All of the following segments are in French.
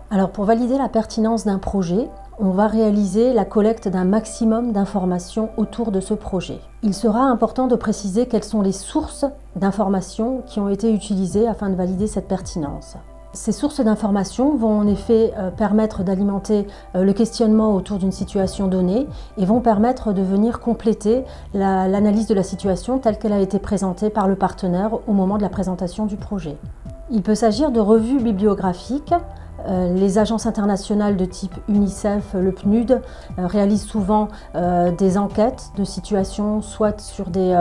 Alors pour valider la pertinence d'un projet, on va réaliser la collecte d'un maximum d'informations autour de ce projet. Il sera important de préciser quelles sont les sources d'informations qui ont été utilisées afin de valider cette pertinence. Ces sources d'informations vont en effet permettre d'alimenter le questionnement autour d'une situation donnée et vont permettre de venir compléter l'analyse de la situation telle qu'elle a été présentée par le partenaire au moment de la présentation du projet. Il peut s'agir de revues bibliographiques. Les agences internationales de type UNICEF, le PNUD, réalisent souvent des enquêtes de situations, soit sur des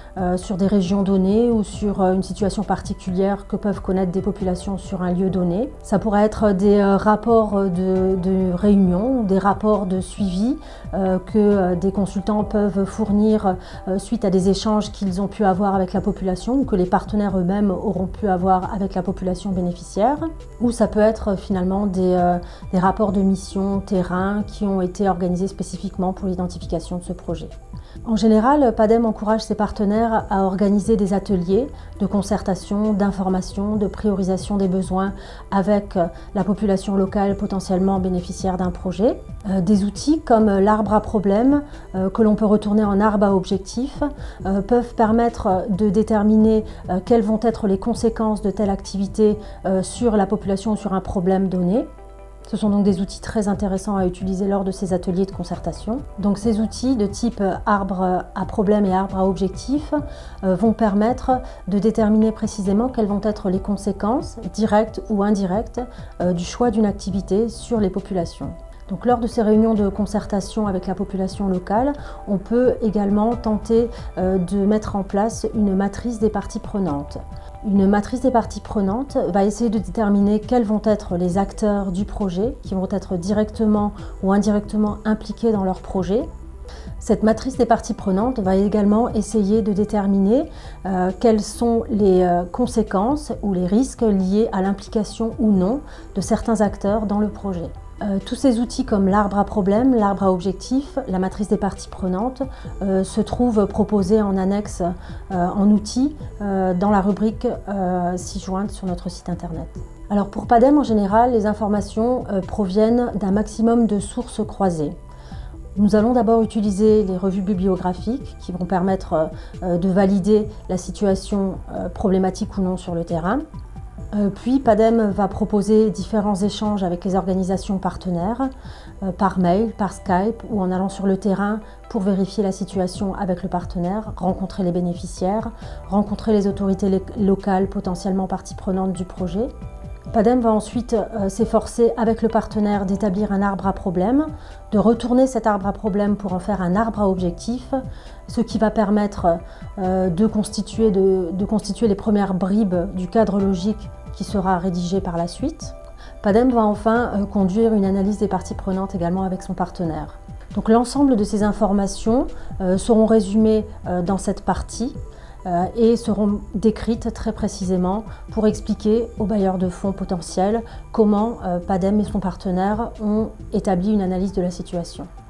régions données ou sur une situation particulière que peuvent connaître des populations sur un lieu donné. Ça pourrait être des rapports de réunion ou des rapports de suivi que des consultants peuvent fournir suite à des échanges qu'ils ont pu avoir avec la population ou que les partenaires eux-mêmes auront pu avoir avec la population bénéficiaire. Ou ça peut être finalement des rapports de mission terrain qui ont été organisés spécifiquement pour l'identification de ce projet. En général, PADEM encourage ses partenaires à organiser des ateliers de concertation, d'information, de priorisation des besoins avec la population locale potentiellement bénéficiaire d'un projet. Des outils comme l'arbre à problème, que l'on peut retourner en arbre à objectif, peuvent permettre de déterminer quelles vont être les conséquences de telle activité sur la population ou sur un problème donné. Ce sont donc des outils très intéressants à utiliser lors de ces ateliers de concertation. Donc ces outils de type arbre à problème et arbre à objectif vont permettre de déterminer précisément quelles vont être les conséquences, directes ou indirectes, du choix d'une activité sur les populations. Donc, lors de ces réunions de concertation avec la population locale, on peut également tenter de mettre en place une matrice des parties prenantes. Une matrice des parties prenantes va essayer de déterminer quels vont être les acteurs du projet qui vont être directement ou indirectement impliqués dans leur projet. Cette matrice des parties prenantes va également essayer de déterminer quelles sont les conséquences ou les risques liés à l'implication ou non de certains acteurs dans le projet. Tous ces outils comme l'arbre à problème, l'arbre à objectif, la matrice des parties prenantes se trouvent proposés en annexe en outils dans la rubrique ci-jointe sur notre site internet. Alors pour PADEM en général, les informations proviennent d'un maximum de sources croisées. Nous allons d'abord utiliser les revues bibliographiques qui vont permettre de valider la situation problématique ou non sur le terrain. Puis PADEM va proposer différents échanges avec les organisations partenaires, par mail, par Skype ou en allant sur le terrain pour vérifier la situation avec le partenaire, rencontrer les bénéficiaires, rencontrer les autorités locales potentiellement parties prenantes du projet. PADEM va ensuite s'efforcer avec le partenaire d'établir un arbre à problème, de retourner cet arbre à problème pour en faire un arbre à objectif, ce qui va permettre de constituer les premières bribes du cadre logique qui sera rédigé par la suite. PADEM va enfin conduire une analyse des parties prenantes également avec son partenaire. Donc l'ensemble de ces informations seront résumées dans cette partie et seront décrites très précisément pour expliquer aux bailleurs de fonds potentiels comment PADEM et son partenaire ont établi une analyse de la situation.